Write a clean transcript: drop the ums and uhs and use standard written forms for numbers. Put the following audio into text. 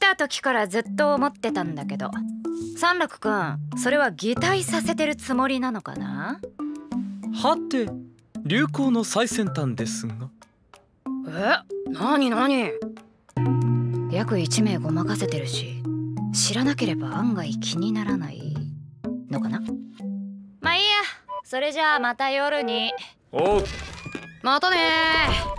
た時からずっと思ってたんだけど、三楽くん、それは擬態させてるつもりなのかな？ はて、流行の最先端ですが。 なに？約1名ごまかせてるし、知らなければ案外気にならないのかな。まあいいや、それじゃあまた夜に。 おう。 またねー。